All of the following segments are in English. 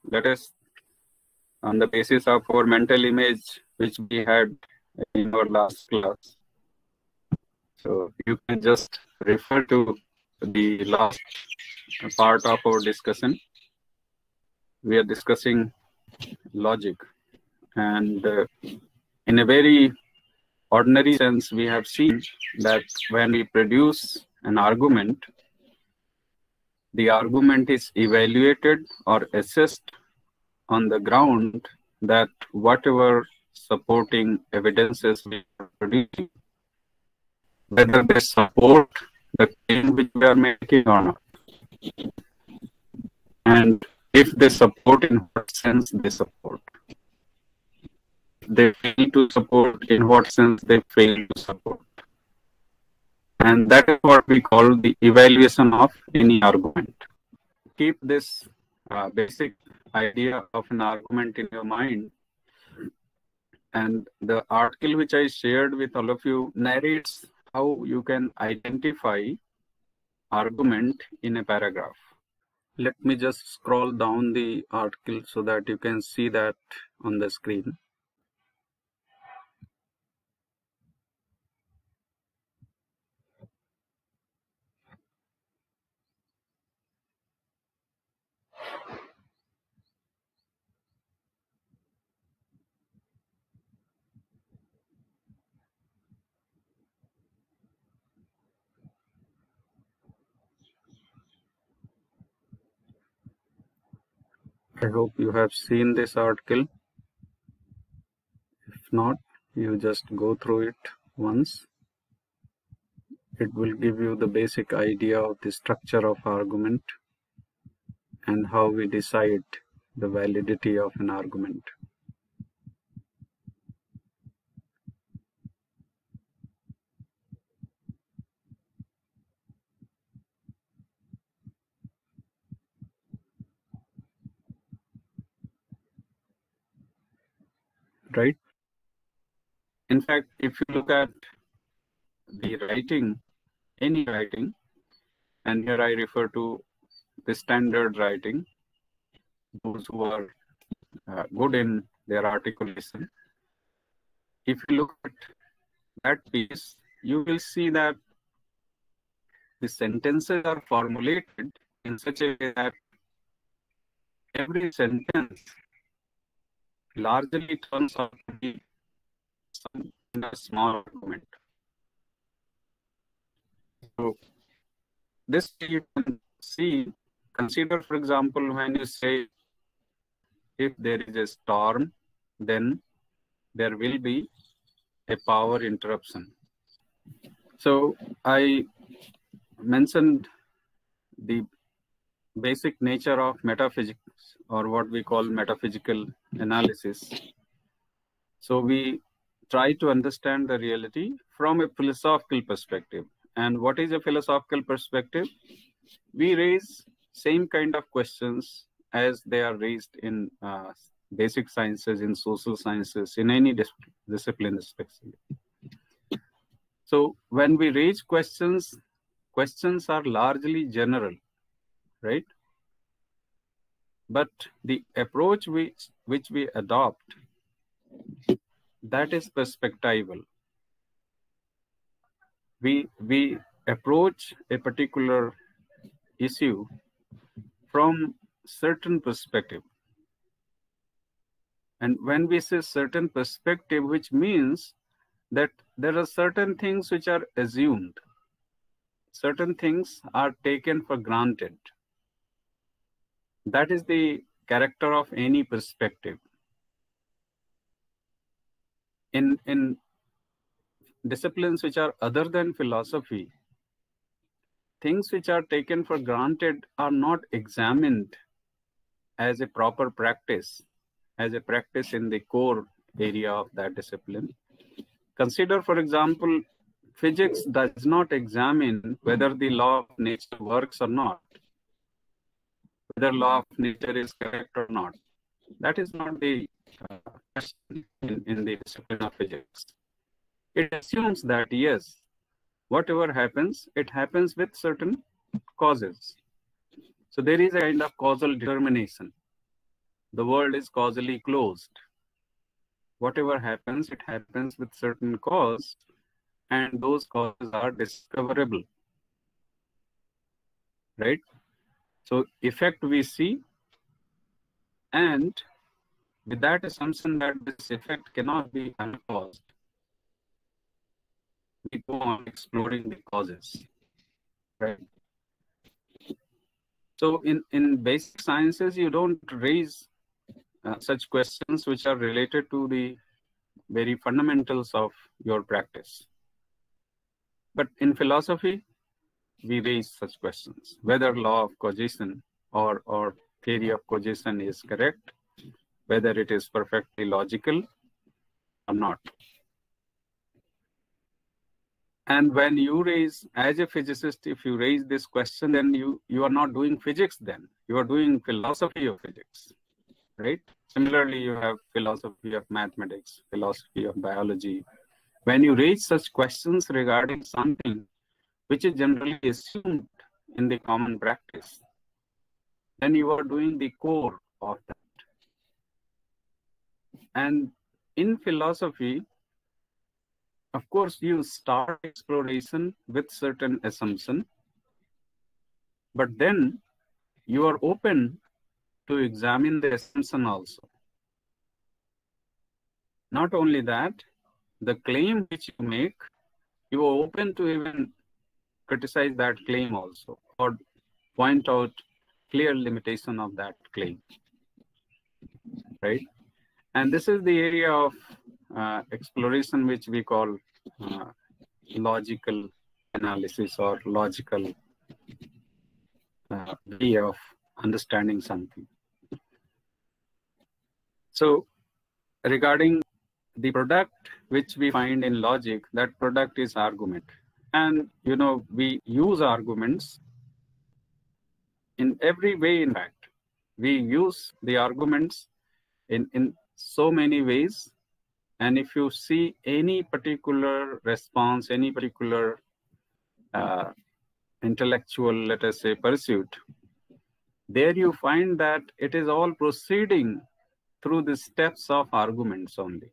let us, on the basis of our mental image, which we had in our last class. So you can just refer to the last part of our discussion. We are discussing logic, and in a very ordinary sense, we have seen that when we produce an argument, the argument is evaluated or assessed on the ground that whatever supporting evidences we are producing, whether they support the claim which we are making or not. And if they support, in what sense they support. If they fail to support, in what sense they fail to support. And that is what we call the evaluation of any argument. Keep this basic idea of an argument in your mind. And the article which I shared with all of you narrates how you can identify argument in a paragraph. Let me just scroll down the article so that you can see that on the screen. I hope you have seen this article. If not, you just go through it once. It will give you the basic idea of the structure of argument and how we decide the validity of an argument. Right? In fact, if you look at the writing, any writing, and here I refer to the standard writing, those who are good in their articulation. If you look at that piece, you will see that the sentences are formulated in such a way that every sentence largely turns out to be some kind of small argument. So this you can see, consider, for example, when you say, if there is a storm, then there will be a power interruption. So I mentioned the basic nature of metaphysics, or what we call metaphysical analysis. So we try to understand the reality from a philosophical perspective. And what is a philosophical perspective? We raise same kind of questions as they are raised in basic sciences, in social sciences, in any discipline especially. So when we raise questions, questions are largely general, right? But the approach which we adopt, that is perspectival. We approach a particular issue from certain perspective. And when we say certain perspective, which means that there are certain things which are assumed, certain things are taken for granted. That is the character of any perspective. In disciplines which are other than philosophy, things which are taken for granted are not examined as a proper practice, as a practice in the core area of that discipline. Consider, for example, physics does not examine whether the law of nature works or not, whether law of nature is correct or not. That is not the question in the discipline of physics. It assumes that, yes, whatever happens, it happens with certain causes. So there is a kind of causal determination. the world is causally closed. Whatever happens, it happens with certain cause, and those causes are discoverable, right? So effect we see, and with that assumption that this effect cannot be uncaused, we go on exploring the causes, right? So in basic sciences, you don't raise such questions which are related to the very fundamentals of your practice. But in philosophy, we raise such questions, whether law of causation or theory of causation is correct, whether it is perfectly logical or not. And when you raise, as a physicist, if you raise this question, then you are not doing physics then. You are doing philosophy of physics, right? Similarly, you have philosophy of mathematics, philosophy of biology. When you raise such questions regarding something which is generally assumed in the common practice, then you are doing the core of that. And in philosophy, of course, you start exploration with certain assumption, but then you are open to examine the assumption also. Not only that, the claim which you make, you are open to even criticize that claim also, or point out clear limitation of that claim, right? And this is the area of exploration which we call logical analysis or logical way of understanding something. So regarding the product which we find in logic, that product is argument. And, you know, we use arguments in every way. In fact, we use the arguments in so many ways. And if you see any particular response, any particular intellectual, let us say, pursuit, there you find that it is all proceeding through the steps of arguments only.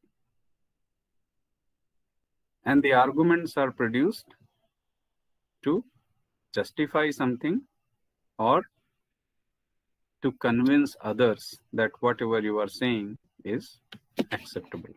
And the arguments are produced to justify something or to convince others that whatever you are saying is acceptable.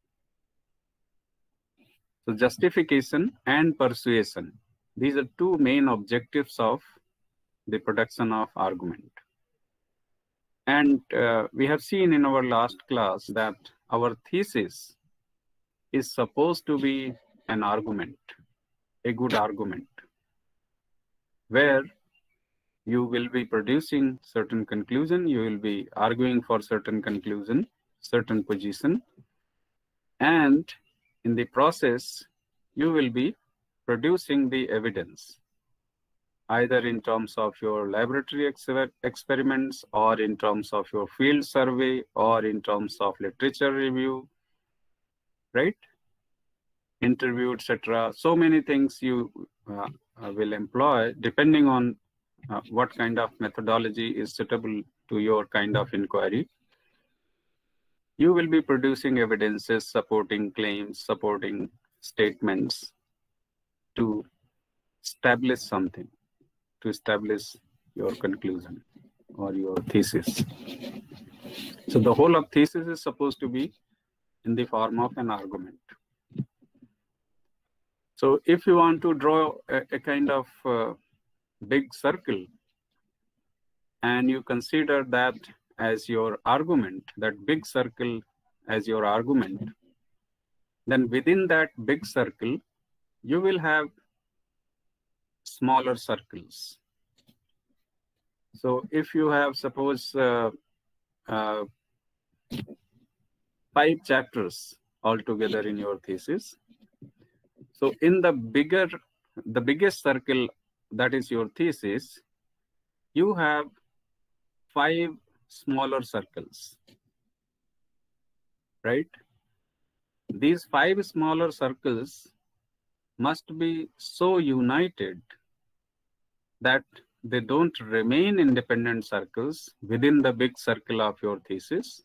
So justification and persuasion, these are two main objectives of the production of argument. And we have seen in our last class that our thesis is supposed to be an argument, a good argument, where you will be producing certain conclusion, you will be arguing for certain conclusion, certain position, and in the process, you will be producing the evidence, either in terms of your laboratory experiments or in terms of your field survey or in terms of literature review, right? Interview, etc. So many things you will employ depending on what kind of methodology is suitable to your kind of inquiry. You will be producing evidences, supporting claims, supporting statements to establish something, to establish your conclusion or your thesis. So the whole of thesis is supposed to be in the form of an argument. So if you want to draw a kind of big circle and you consider that as your argument, that big circle as your argument, then within that big circle, you will have smaller circles. So if you have, suppose, 5 chapters altogether in your thesis, so in the biggest circle, that is your thesis, you have 5 smaller circles, right? These 5 smaller circles must be so united that they don't remain independent circles within the big circle of your thesis.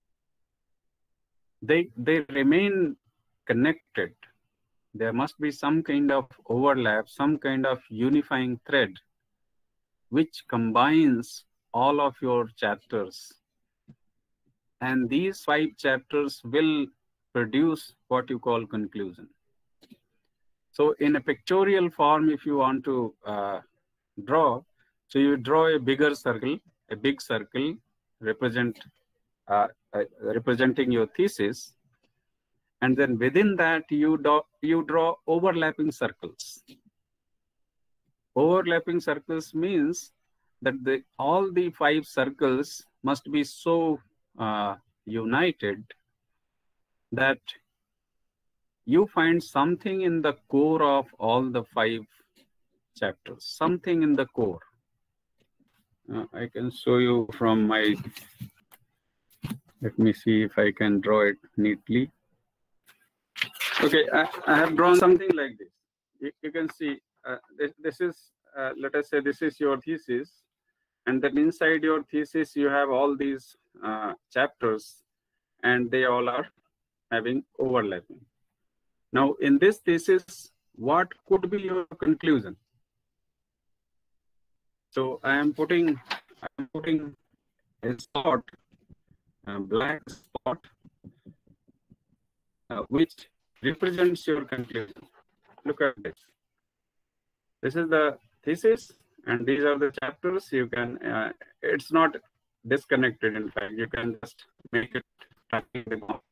They remain connected. There must be some kind of overlap, some kind of unifying thread which combines all of your chapters. And these 5 chapters will produce what you call conclusion. So in a pictorial form, if you want to draw, so you draw a bigger circle, a big circle representing your thesis. And then within that, you draw overlapping circles. Overlapping circles means that all the 5 circles must be so united that you find something in the core of all the 5 chapters, something in the core. I can show you from my, let me see if I can draw it neatly. Okay, I have drawn something like this. You can see this is, let us say this is your thesis, and then inside your thesis you have all these chapters, and they all are having overlapping. Now in this thesis, what could be your conclusion? So I am putting a spot, a black spot, which represents your conclusion. Look at this. This is the thesis, and these are the chapters. You can, it's not disconnected. In fact, you can just make it tracking them off.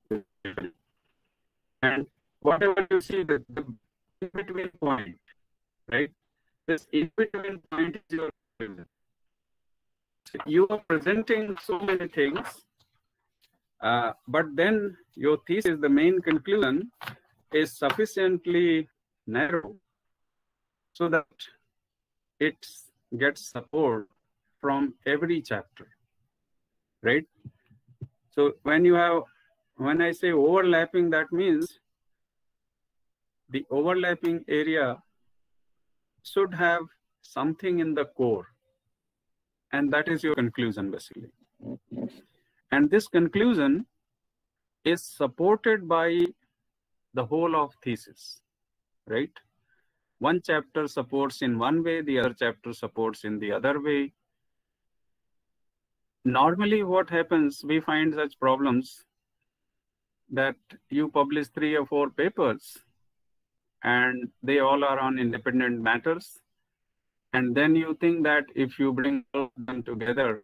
And whatever you see, the in-between point, right? This in-between point is your conclusion. So you are presenting so many things, but then your thesis, the main conclusion, is sufficiently narrow so that it gets support from every chapter, right? So when I say overlapping, that means the overlapping area should have something in the core, and that is your conclusion basically. And this conclusion is supported by the whole of thesis, right? One chapter supports in one way, the other chapter supports in the other way. Normally what happens, we find such problems that you publish 3 or 4 papers and they all are on independent matters. And then you think that if you bring all of them together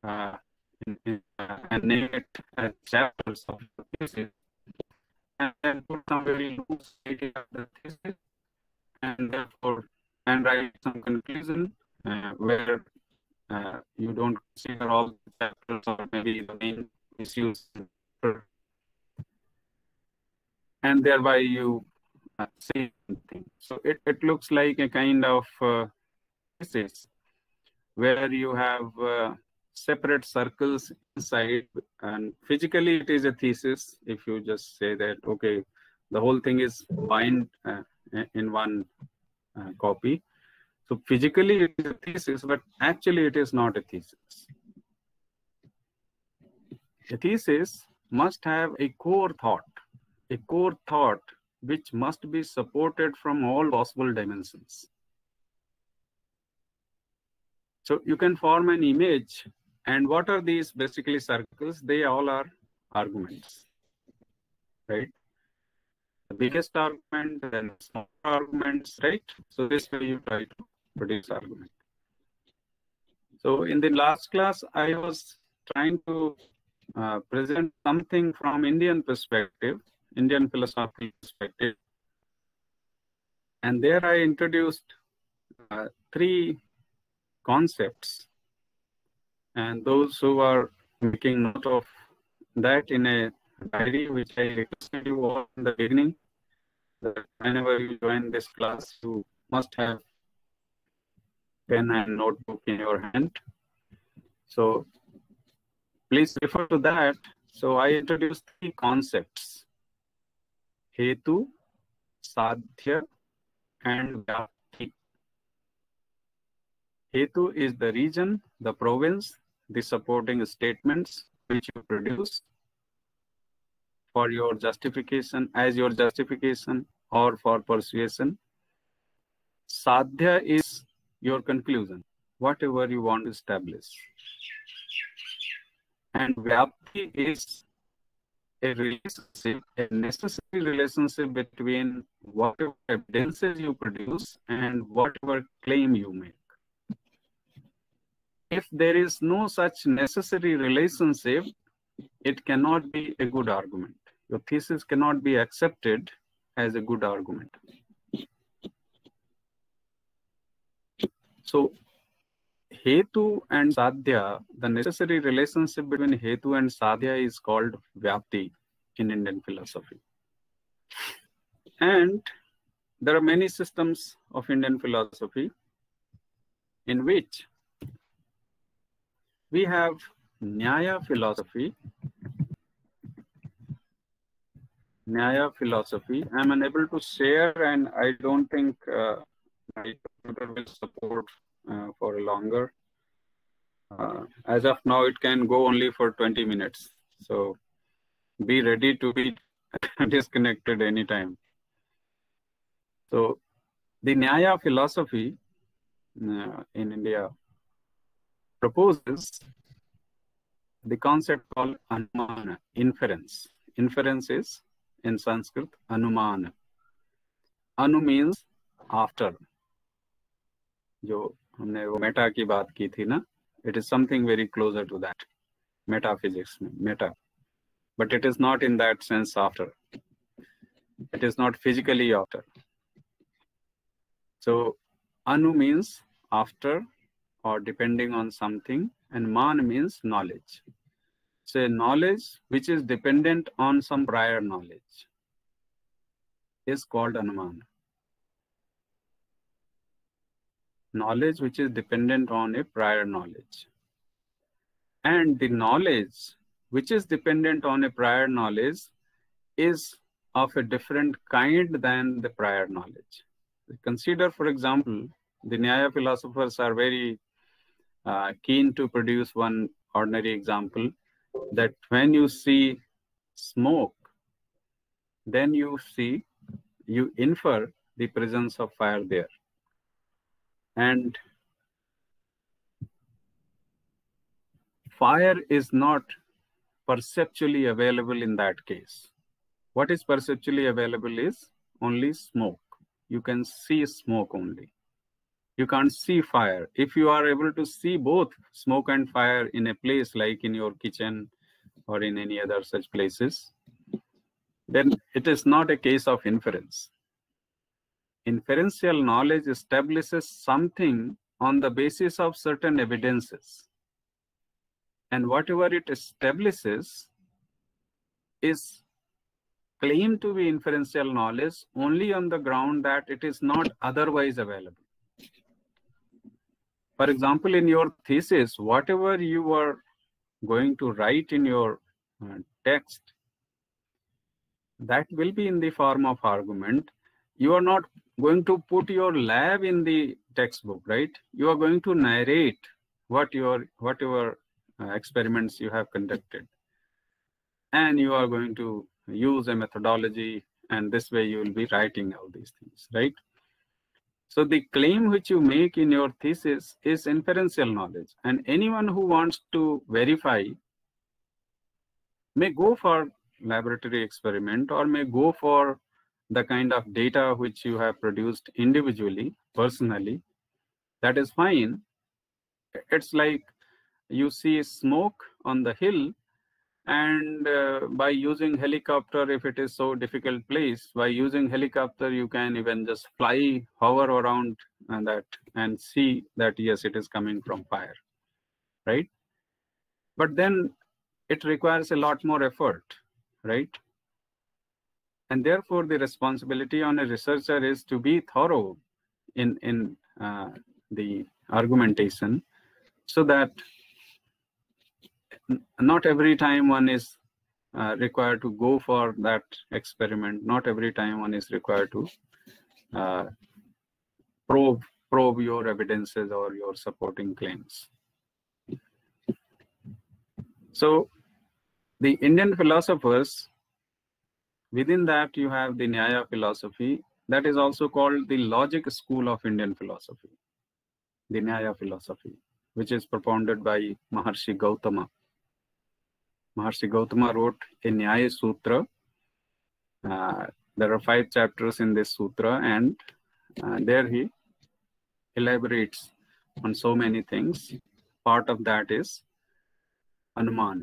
and name it as chapters of the thesis, and then put some very loose idea of the thesis, and therefore write some conclusion where you don't consider all the chapters or maybe the main issues, and thereby you say something. So it looks like a kind of thesis where you have separate circles inside, and physically it is a thesis if you just say that, okay, the whole thing is bind in one copy. So physically it is a thesis, but actually it is not a thesis. A thesis must have a core thought which must be supported from all possible dimensions. So you can form an image, and what are these basically circles? They all are arguments, right? The biggest argument, then small arguments, right? So this way you try to produce argument. So in the last class, I was trying to present something from Indian perspective, Indian philosophical perspective. And there I introduced 3 concepts. And those who are making note of that in a diary, which I requested you all in the beginning, that whenever you join this class, you must have pen and notebook in your hand. So please refer to that. So I introduced 3 concepts: Hetu, Sadhya, and Vyapti. Hetu is the region, the province, the supporting statements which you produce for your justification, as your justification or for persuasion. Sadhya is your conclusion, whatever you want to establish. And Vyapti is a relationship, a necessary relationship between whatever evidences you produce and whatever claim you make. If there is no such necessary relationship, it cannot be a good argument. Your thesis cannot be accepted as a good argument. So, Hetu and Sadhya, the necessary relationship between Hetu and Sadhya is called Vyapti in Indian philosophy. And there are many systems of Indian philosophy in which we have Nyaya philosophy. Nyaya philosophy. I'm unable to share, and I don't think my computer will support for a longer. As of now, it can go only for 20 minutes. So be ready to be disconnected anytime. So the Nyaya philosophy in India proposes the concept called Anumana, inference. Inference is in Sanskrit Anumana. Anu means after. जो हमने वो Meta की बात की थी ना, it is something very closer to that. Metaphysics, meta. But it is not in that sense after. It is not physically after. So Anu means after or depending on something, and Man means knowledge. So knowledge which is dependent on some prior knowledge is called Anumana. Knowledge which is dependent on a prior knowledge. And the knowledge which is dependent on a prior knowledge is of a different kind than the prior knowledge. Consider, for example, the Nyaya philosophers are very keen to produce one ordinary example, that when you see smoke, then you infer the presence of fire there. And fire is not perceptually available in that case. What is perceptually available is only smoke. You can see smoke only. You can't see fire. If you are able to see both smoke and fire in a place like in your kitchen or in any other such places, then it is not a case of inference. Inferential knowledge establishes something on the basis of certain evidences. And whatever it establishes is claimed to be inferential knowledge only on the ground that it is not otherwise available. For example, in your thesis, whatever you are going to write in your text, that will be in the form of argument. You are not going to put your lab in the textbook, right? You are going to narrate whatever experiments you have conducted. And you are going to use a methodology, and this way you will be writing all these things, right? So the claim which you make in your thesis is inferential knowledge, and anyone who wants to verify may go for laboratory experiment or may go for the kind of data which you have produced individually, personally. That is fine. It's like you see smoke on the hill, and by using helicopter, if it is so difficult place, by using helicopter, you can even just hover around that and see that, yes, it is coming from fire, right? But then it requires a lot more effort, right? And therefore, the responsibility on a researcher is to be thorough in the argumentation, so that not every time one is required to go for that experiment. Not every time one is required to probe probe your evidences or your supporting claims. So the Indian philosophers, within that you have the Nyaya philosophy, that is also called the logic school of Indian philosophy, the Nyaya philosophy, which is propounded by Maharshi Gautama. Maharshi Gautama wrote a Nyaya Sutra. There are 5 chapters in this sutra, and there he elaborates on so many things. Part of that is Anuman.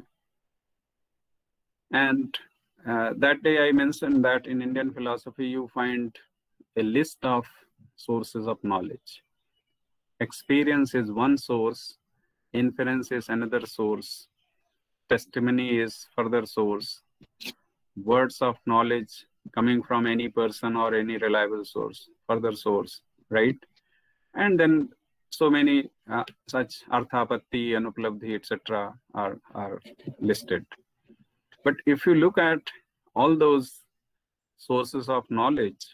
And that day I mentioned that in Indian philosophy you find a list of sources of knowledge. Experience is one source, inference is another source, testimony is further source, words of knowledge coming from any person or any reliable source, further source, right? And then so many such arthapatti, anuplabdhi, etc. are listed. But if you look at all those sources of knowledge,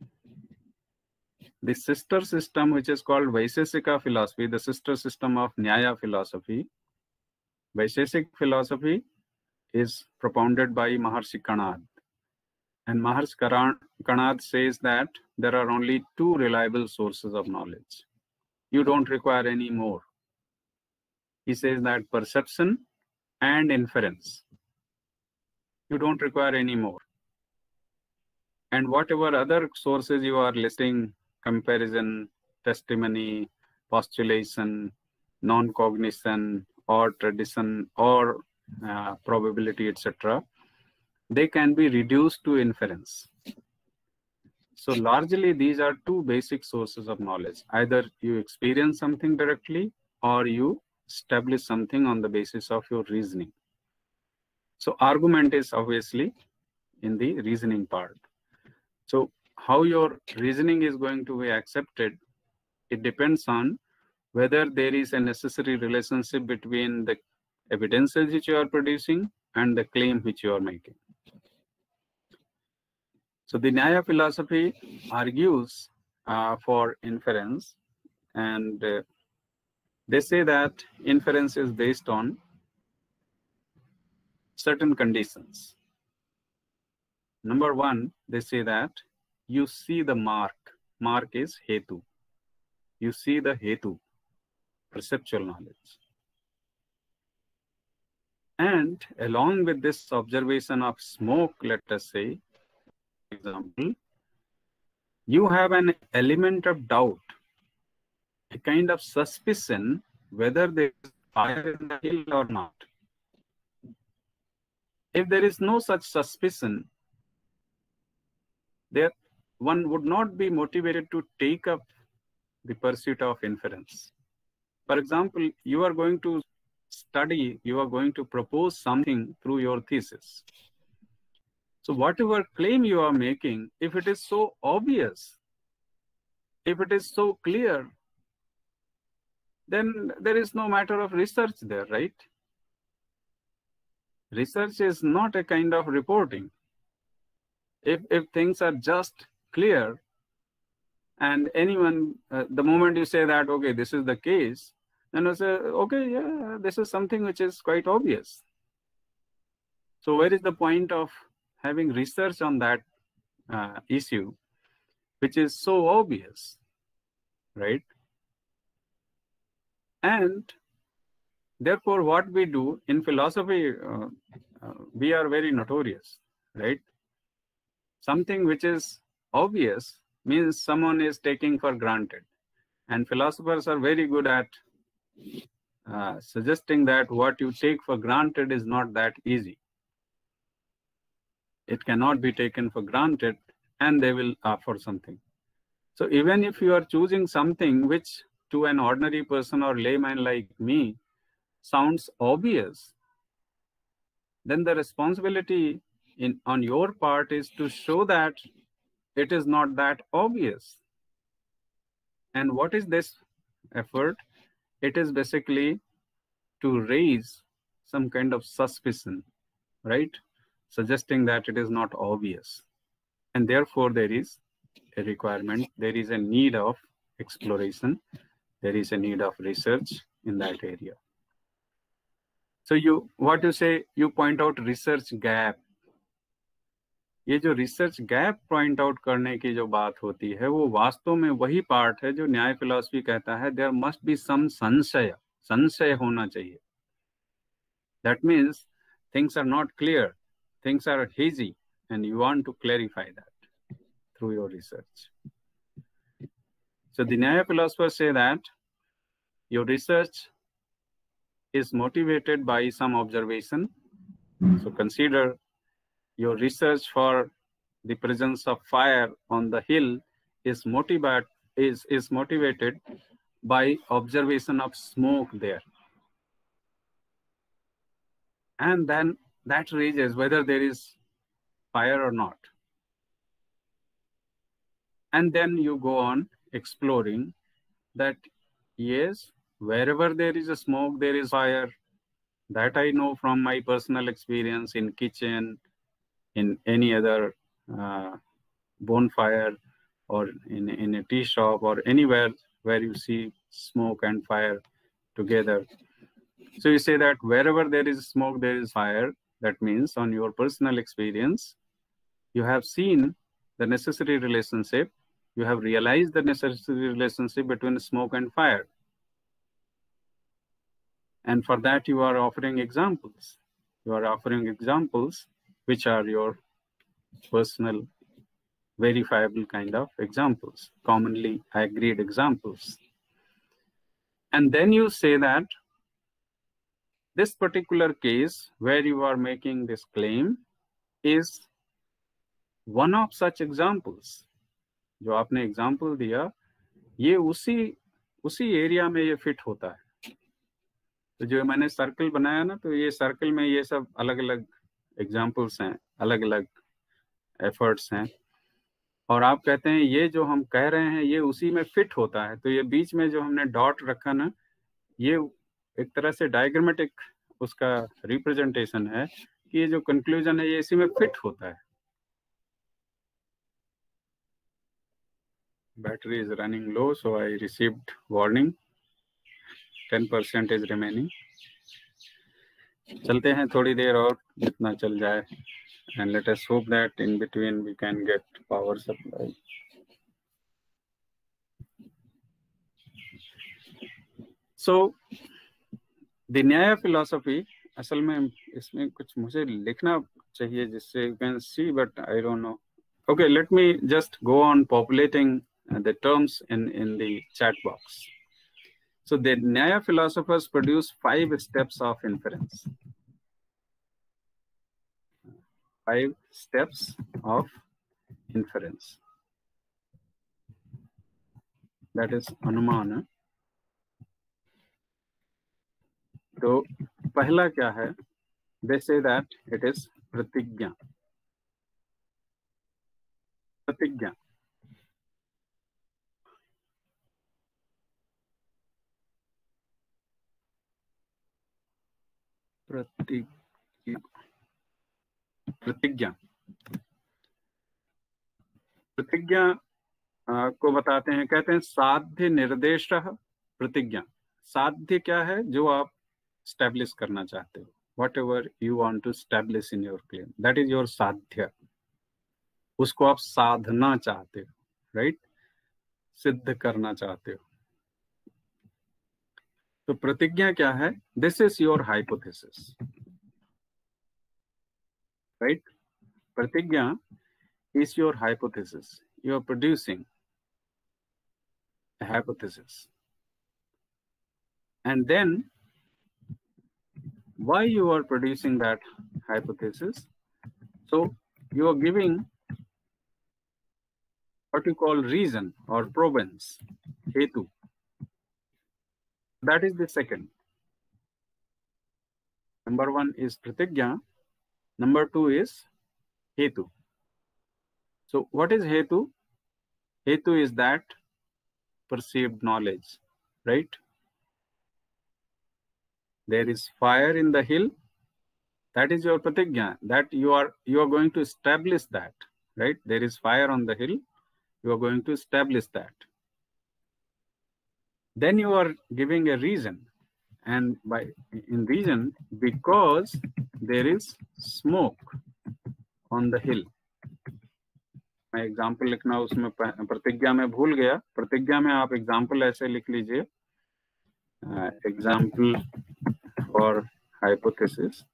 the sister system, which is called Vaisheshika philosophy, the sister system of Nyaya philosophy, Vaisheshik philosophy is propounded by Maharshi Kanad. And Maharshi Kanad says that there are only 2 reliable sources of knowledge. You don't require any more. He says that perception and inference. You don't require any more. And whatever other sources you are listing, comparison, testimony, postulation, non-cognition, or tradition, or probability, etc., they can be reduced to inference. So largely these are 2 basic sources of knowledge. Either you experience something directly or you establish something on the basis of your reasoning. So argument is obviously in the reasoning part. So how your reasoning is going to be accepted, it depends on whether there is a necessary relationship between the evidences which you are producing and the claim which you are making. So the Nyaya philosophy argues for inference, and they say that inference is based on certain conditions. Number 1, they say that you see the mark. Mark is hetu. You see the hetu, perceptual knowledge. And along with this observation of smoke, let us say, for example, you have an element of doubt, a kind of suspicion whether there is fire in the hill or not. If there is no such suspicion, there one would not be motivated to take up the pursuit of inference. For example, you are going to study, you are going to propose something through your thesis. So whatever claim you are making, if it is so obvious, if it is so clear, then there is no matter of research there, right? Research is not a kind of reporting. If things are just clear, and anyone, the moment you say that, okay, this is the case, then I say, okay, yeah, this is something which is quite obvious. So where is the point of having research on that issue, which is so obvious, right? And therefore, what we do in philosophy, we are very notorious, right? Something which is obvious means someone is taking for granted. And philosophers are very good at suggesting that what you take for granted is not that easy. It cannot be taken for granted, and they will offer something. So even if you are choosing something which to an ordinary person or layman like me sounds obvious, then the responsibility on your part is to show that it is not that obvious. And what is this effort? It is basically to raise some kind of suspicion, right? Suggesting that it is not obvious. And therefore there is a requirement, there is a need of exploration. There is a need of research in that area. So you point out research gap. ये जो research gap point out करने की जो बात होती है वो वास्तव में वही पार्ट है जो न्याय फिलॉसफी कहता है देयर मस्ट बी सम संशय होना चाहिए. That means things are not clear, things are hazy and you want to clarify that through your research. So the Nyaya philosophers say that your research is motivated by some observation. So consider your research for the presence of fire on the hill is motivated by observation of smoke there. And then that raises whether there is fire or not. And then you go on exploring that, yes, wherever there is a smoke, there is fire. That I know from my personal experience in kitchen, in any other bonfire, or in a tea shop, or anywhere where you see smoke and fire together. So you say that wherever there is smoke, there is fire. That means on your personal experience, you have seen the necessary relationship. You have realized the necessary relationship between smoke and fire. And for that, you are offering examples. You are offering examples which are your personal, verifiable kind of examples, commonly agreed examples. And then you say that this particular case where you are making this claim is one of such examples. जो आपने example दिया ये उसी area में ये fit होता है. तो जो मैंने सर्कल बनाया ना, तो ये सर्कल में ये सब अलग अलग एग्जाम्पल्स हैं, अलग अलग एफर्ट्स हैं, और आप कहते हैं ये जो हम कह रहे हैं ये उसी में फिट होता है. तो ये बीच में जो हमने डॉट रखा ना, ये एक तरह से डायग्रामेटिक उसका रिप्रेजेंटेशन है कि ये जो कंक्लूजन है ये इसी में फिट होता है. Battery is running low, so I received warning. 10% is remaining. चलते हैं थोड़ी देर और जितना चल जाए, and let us hope that in between we can get power supply. So the Nyaya philosophy, असल में इसमें कुछ मुझे लिखना चाहिए जिससे you can see, but I don't know. Okay, let me just go on populating the terms in the chat box. So the Nyaya philosophers produce 5 steps of inference. 5 steps of inference. That is अनुमान. तो पहला क्या है? They say that it is प्रतिज्ञा. प्रतिज्ञा. प्रतिज्ञा को बताते हैं, कहते हैं साध्य निर्देश प्रतिज्ञा. साध्य क्या है? जो आप स्टैब्लिश करना चाहते हो, whatever you want to establish in your claim, that is your sadhya. उसको आप साधना चाहते हो, राइट? सिद्ध करना चाहते हो. तो प्रतिज्ञा क्या है? This is your hypothesis, right? Pratijna is your hypothesis. You are producing a hypothesis. And then why you are producing that hypothesis? So you are giving what you call reason or provenance, hetu. That is the second. Number 1 is pratigya. Number 2 is hetu. So what is hetu? Hetu is that perceived knowledge, right? There is fire in the hill. That is your pratigya. That you are going to establish that, right? There is fire on the hill. You are going to establish that. Then you are giving a reason, and in reason, because there is smoke on the hill. मैं example लिखना उसमें प्रतिज्ञा में भूल गया. प्रतिज्ञा में आप एग्जाम्पल ऐसे लिख लीजिए, example for hypothesis.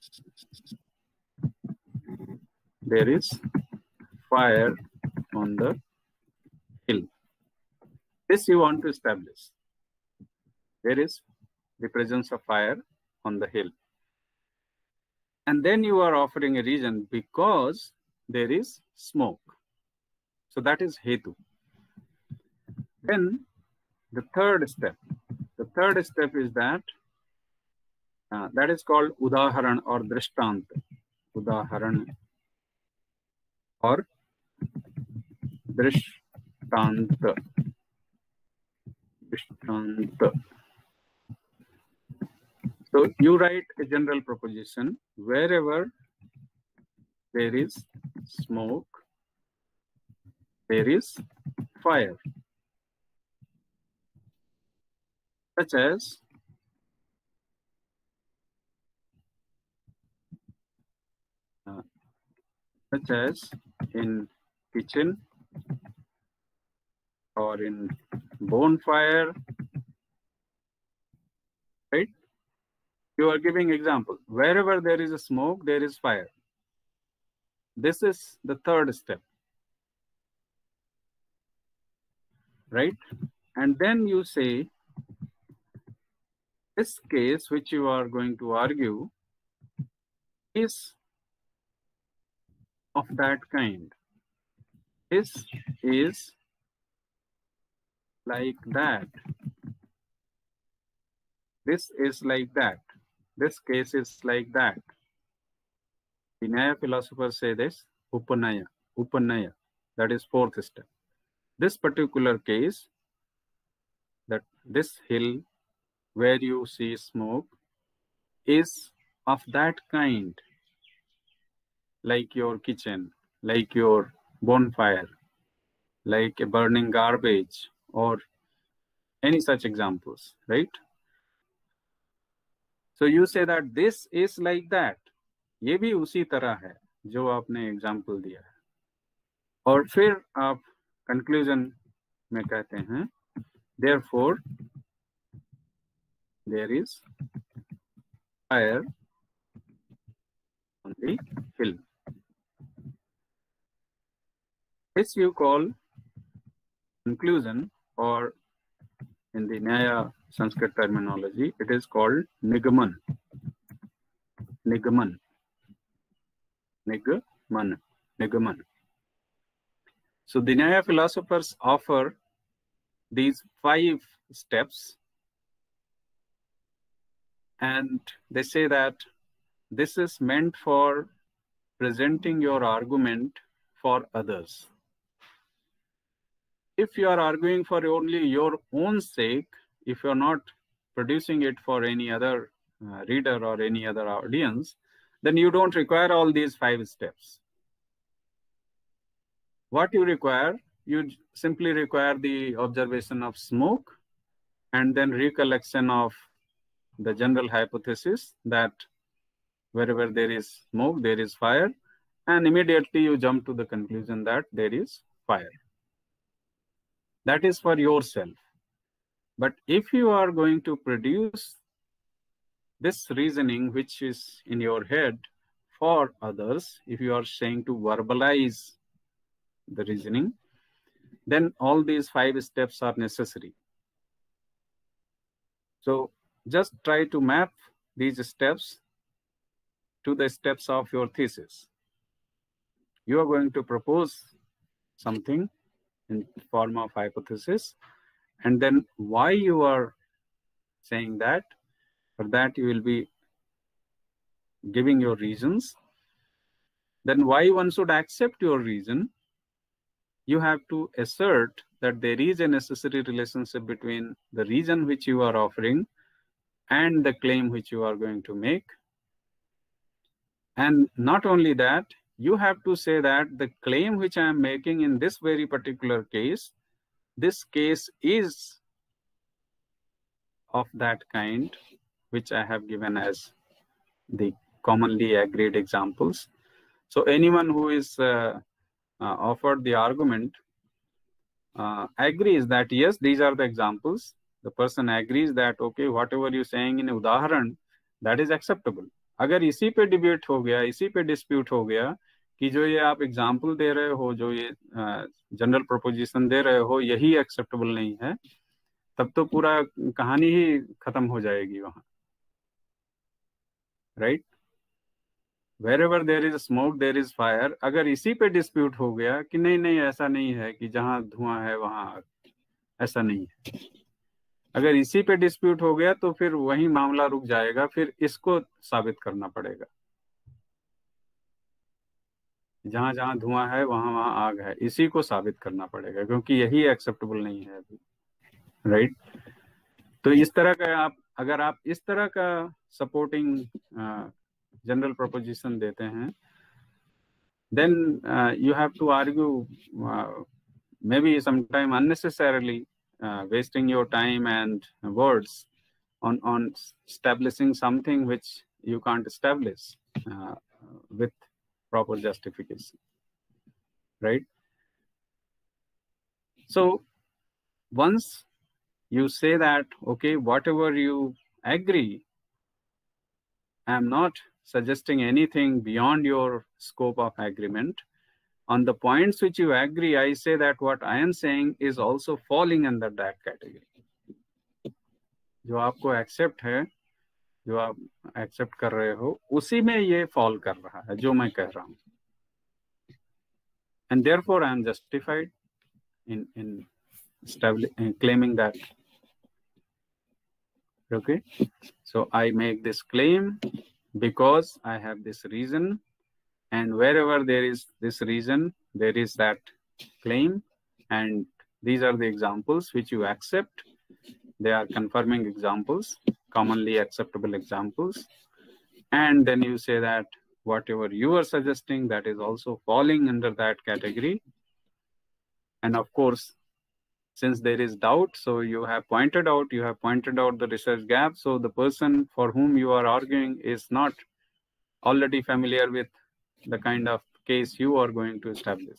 There is fire on the hill. This you want to establish. There is the presence of fire on the hill. And then you are offering a reason, because there is smoke. So that is hetu. Then the third step. The third step is that is called udaharan or drishtant. Udaharan or drishtant. So you write a general proposition: wherever there is smoke, there is fire. Such as in kitchen or in bonfire, right? You are giving example. Wherever there is a smoke, there is fire. This is the third step, right? And then you say, this case which you are going to argue is of that kind. This is like that. This is like that. This case is like that. The Nyaya philosophers say this, Upanaya. Upanaya. That is fourth step. This particular case, that this hill where you see smoke is of that kind, like your kitchen, like your bonfire, like a burning garbage, or any such examples, right? So you say that this is like that. ये भी उसी तरह है जो आपने example दिया है. और फिर आप कंक्लूजन में कहते हैं, therefore there is fire on the hill. This you call conclusion, or in the Nyaya Sanskrit terminology, it is called Nigaman. Nigaman. Nigaman. Nigaman. So the Nyaya philosophers offer these 5 steps, and they say that this is meant for presenting your argument for others. If you are arguing for only your own sake, if you are not producing it for any other reader or any other audience, then you don't require all these 5 steps. What you require, you simply require the observation of smoke and then recollection of the general hypothesis that wherever there is smoke, there is fire, and immediately you jump to the conclusion that there is fire. That is for yourself. But if you are going to produce this reasoning which is in your head for others, if you are saying to verbalize the reasoning, then all these 5 steps are necessary. So just try to map these steps to the steps of your thesis. You are going to propose something in form of hypothesis, and then why you are saying that, for that you will be giving your reasons. Then why one should accept your reason, you have to assert that there is a necessary relationship between the reason which you are offering and the claim which you are going to make. And not only that, you have to say that the claim which I am making in this very particular case, this case is of that kind, which I have given as the commonly agreed examples. So anyone who is offered the argument agrees that yes, these are the examples. The person agrees that okay, whatever you saying in उदाहरण, that is acceptable. अगर इसी पे debate हो गया, इसी पे dispute हो गया कि जो ये आप एग्जाम्पल दे रहे हो, जो ये जनरल प्रोपोजिशन दे रहे हो, यही एक्सेप्टेबल नहीं है, तब तो पूरा कहानी ही खत्म हो जाएगी वहां, right? Wherever there is smoke there is fire. अगर इसी पे डिस्प्यूट हो गया कि नहीं नहीं ऐसा नहीं है कि जहां धुआं है वहां आग, ऐसा नहीं है, अगर इसी पे डिस्प्यूट हो गया तो फिर वही मामला रुक जाएगा, फिर इसको साबित करना पड़ेगा, जहां जहां धुआं है वहां वहां आग है, इसी को साबित करना पड़ेगा, क्योंकि यही एक्सेप्टेबल नहीं है अभी, राइट? तो इस तरह का आप, अगर आप इस तरह का सपोर्टिंग जनरल प्रोपोजिशन देते हैं, then you have to argue maybe sometime unnecessarily, wasting your time and words on establishing something which you can't establish with proper justification, right? So once you say that okay, whatever you agree, I am not suggesting anything beyond your scope of agreement. On the points which you agree, I say that what I am saying is also falling under that category. जो आपको accept है, जो आप accept कर रहे हो, उसी में ये फॉल कर रहा है जो मैं कह रहा हूँ. And therefore I am justified in claiming that. Okay, so I make this claim because I have this reason, and wherever there is this reason, there is that claim, and these are the examples which you accept. They are confirming examples, commonly acceptable examples, and then you say that whatever you are suggesting, that is also falling under that category. And of course, since there is doubt, so you have pointed out the research gap. So the person for whom you are arguing is not already familiar with the kind of case you are going to establish.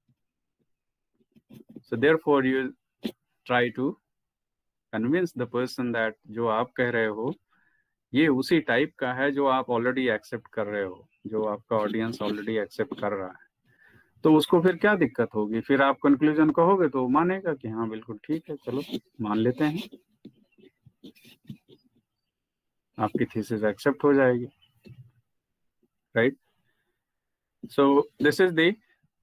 So therefore you try to convince the person that जो आप कह रहे हो ये उसी type का है जो आप ऑलरेडी एक्सेप्ट कर रहे हो, जो आपका ऑडियंस ऑलरेडी एक्सेप्ट कर रहा है, तो उसको फिर क्या दिक्कत होगी? फिर आप कंक्लूजन कहोगे तो मानेगा कि हाँ बिल्कुल ठीक है, चलो मान लेते हैं, आपकी थीसिस एक्सेप्ट हो जाएगी, right? So this is the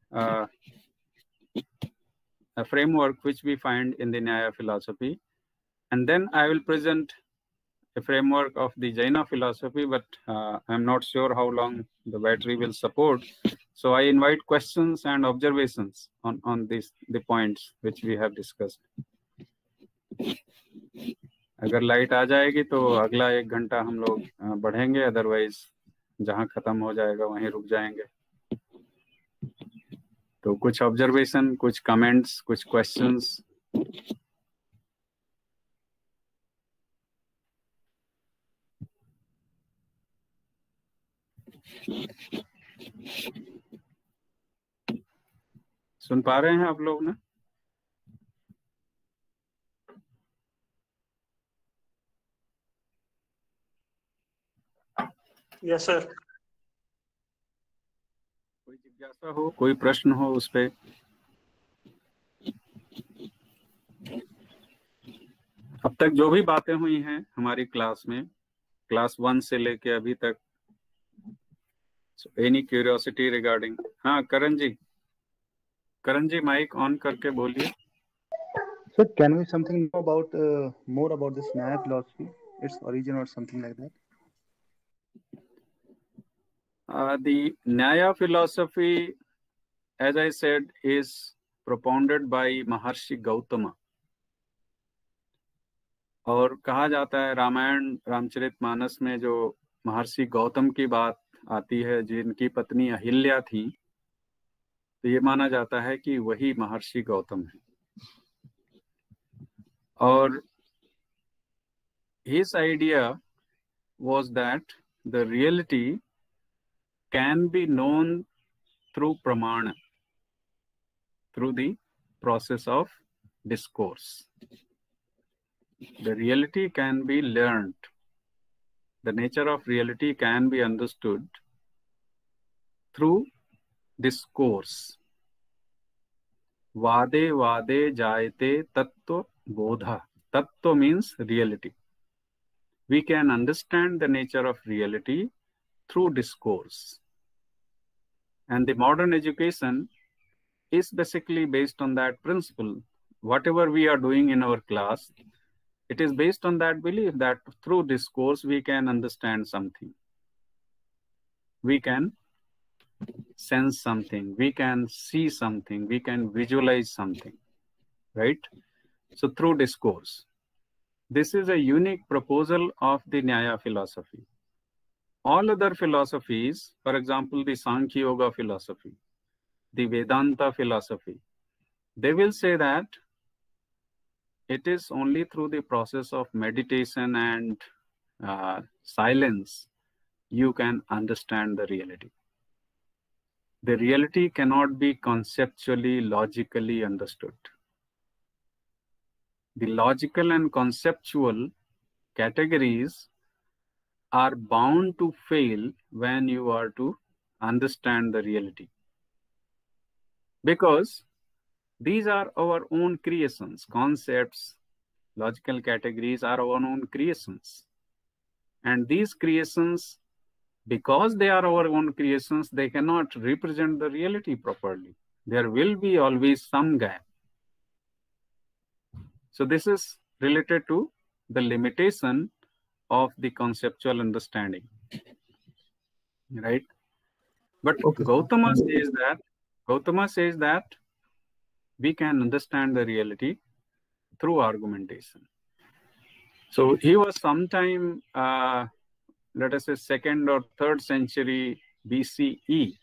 framework which we find in the Nyaya philosophy, and then I will present a framework of the Jaina philosophy, but I'm not sure how long the battery will support. So I invite questions and observations on the points which we have discussed. अगर light आ जाएगी तो अगला 1 घंटा हम लोग बढ़ेंगे, otherwise जहां खत्म हो जाएगा वहीं रुक जाएंगे. तो कुछ ऑब्जर्वेशन, कुछ कमेंट्स, कुछ क्वेश्चंस. सुन पा रहे हैं आप लोग ना? Yes sir. कोई जिज्ञासा हो, कोई प्रश्न हो उस पे? अब तक जो भी बातें हुई हैं हमारी क्लास में, क्लास 1 से लेके अभी तक, एनी क्यूरियोसिटी रिगार्डिंग? हाँ करण जी माइक ऑन करके बोलिए. Sir, can we something know about more about this Nyaya philosophy, its origin or something like that? The Nyaya philosophy, as I said, is propounded by Maharshi Gautama. और कहा जाता है रामायण रामचरितमानस में जो महर्षि गौतम की बात आती है, जिनकी पत्नी अहिल्या थी, तो ये माना जाता है कि वही महर्षि गौतम है. और his idea was that the reality can be known through pramana, through the process of discourse. The reality can be learned. The nature of reality can be understood through discourse. Vade vade jayate tattva bodha. Tattva means reality. We can understand the nature of reality through discourse. And the modern education is basically based on that principle. Whatever we are doing in our class, it is based on that belief that through discourse we can understand something. We can sense something, we can see something, we can visualize something, right? So through discourse. This is a unique proposal of the Nyaya philosophy. All other philosophies, for example, the Sankhya Yoga philosophy, the Vedanta philosophy, they will say that it is only through the process of meditation and silence you can understand the reality. The reality cannot be conceptually, logically understood. The logical and conceptual categories are bound to fail when you are to understand the reality. Because these are our own creations. Concepts, logical categories are our own creations. And these creations, because they are our own creations, they cannot represent the reality properly. There will be always some gap. So this is related to the limitation of the conceptual understanding, right? But Okay. Gautama says that we can understand the reality through argumentation. So he was sometime, let us say, 2nd or 3rd century BCE.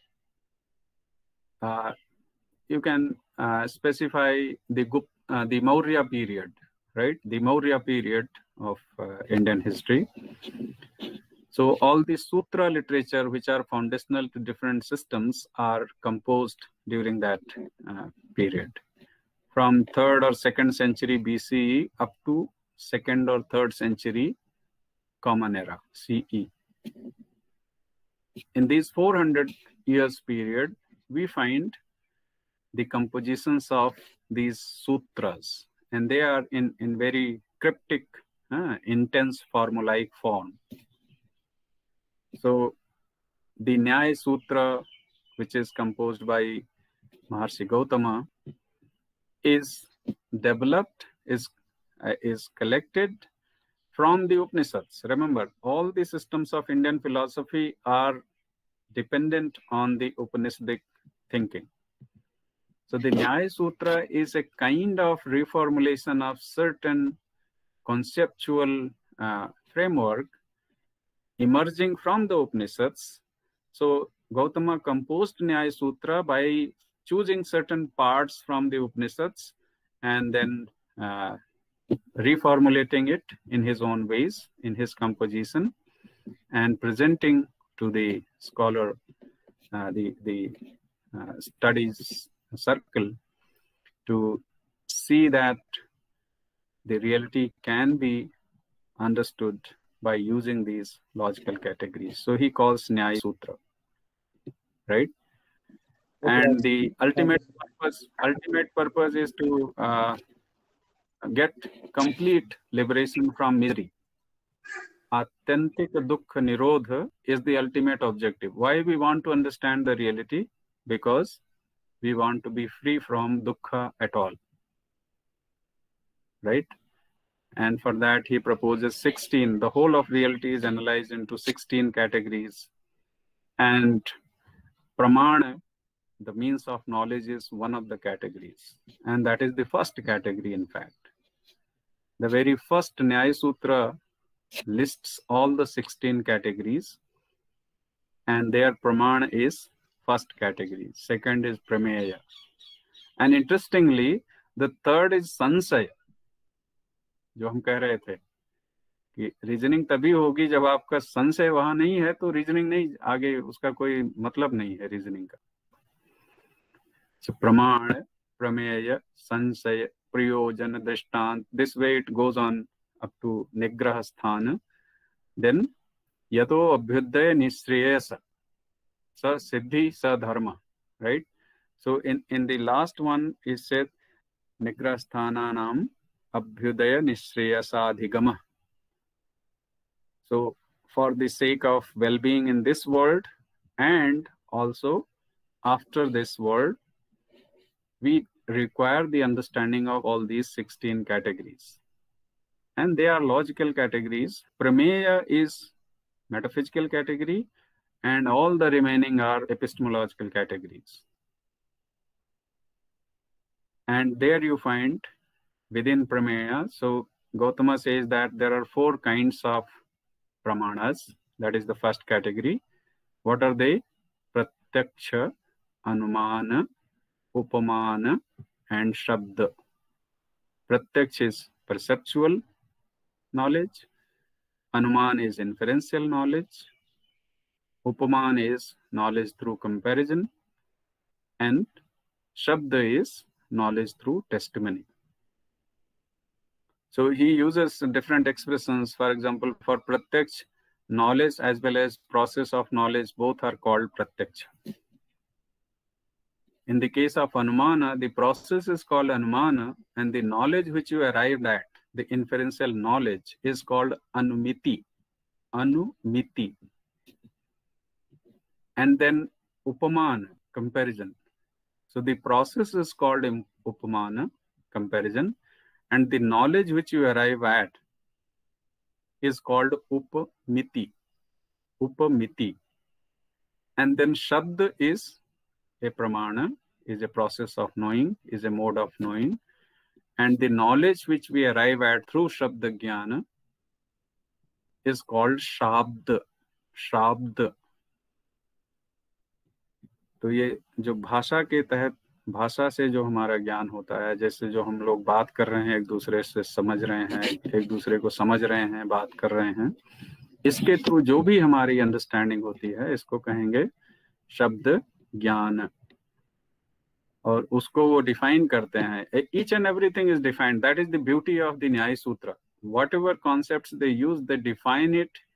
You can specify the Maurya period, right? The Maurya period of Indian history. So all the sutra literature, which are foundational to different systems, are composed during that period, from 3rd or 2nd century BCE up to 2nd or 3rd century Common Era, CE. In these 400 years period, we find the compositions of these sutras, and they are in very cryptic, intense formulaic form. So the Nyaya Sutra, which is composed by Maharshi Gautama, is developed, is collected from the Upanishads. Remember, all the systems of Indian philosophy are dependent on the Upanishadic thinking. So the Nyaya Sutra is a kind of reformulation of certain conceptual framework emerging from the Upanishads. So Gautama composed Nyaya Sutra by choosing certain parts from the Upanishads and then reformulating it in his own ways, in his composition, and presenting to the scholar, the studies circle, to see that the reality can be understood by using these logical categories. So he calls Nyaya Sutra, right? Okay. And the ultimate purpose is to get complete liberation from misery. Authentic dukkha nirodha is the ultimate objective. Why we want to understand the reality? Because we want to be free from dukkha at all, right? And for that he proposes 16. The whole of reality is analyzed into 16 categories. And pramana, the means of knowledge, is one of the categories. And that is the first category, in fact. The very first Nyaya Sutra lists all the 16 categories, and their pramana is first category. Second is prameya. And interestingly, the third is sansaya, जो हम कह रहे थे, कि reasoning तभी होगी जब आपका संशय वहां नहीं है, तो रीजनिंग नहीं, आगे उसका कोई मतलब नहीं है रीजनिंग का। So, प्रमाण, प्रमेय, संशय, प्रयोजन, दृष्टांत, this way it goes on up to निग्रह स्थान. Then यतो अभ्युदय निश्रेयस स सिद्धि स धर्म, right? So in the last one it said निग्रह स्थानानाम Abhyuday निश्रेयसाधिगम. So for the sake of well-being in this world and also after this world, we require the understanding of all these 16 categories. And they are logical categories. Prameya is metaphysical category, and all the remaining are epistemological categories. And there you find within Prameya, so Gautama says that there are 4 kinds of pramanas. That is the first category. What are they? Pratyaksha, Anumana, Upamana, and Shabda. Pratyaksh is perceptual knowledge. Anuman is inferential knowledge. Upaman is knowledge through comparison. And Shabda is knowledge through testimony. So he uses different expressions. For example, for Pratyaksh, knowledge as well as process of knowledge, both are called Pratyaksha. In the case of Anumana, the process is called Anumana, and the knowledge which you arrived at, the inferential knowledge, is called Anumiti. Anumiti. And then Upamana, comparison. So the process is called Upamana, comparison, and the knowledge which you arrive at is called Upamiti. Upamiti. And then Shabda is a pramana, is a process of knowing, is a mode of knowing. And the knowledge which we arrive at through Shabda Jnana is called Shabda. Shabda. तो ये जो भाषा के तहत, भाषा से जो हमारा ज्ञान होता है, जैसे जो हम लोग बात कर रहे हैं, एक दूसरे से समझ रहे हैं, एक दूसरे को समझ रहे हैं, बात कर रहे हैं, इसके थ्रू जो भी हमारी अंडरस्टैंडिंग होती है, इसको कहेंगे शब्द ज्ञान. और उसको वो डिफाइन करते हैं. Each and everything is defined. That is the beauty of the Nyaya Sutra. Whatever concepts they use, they define it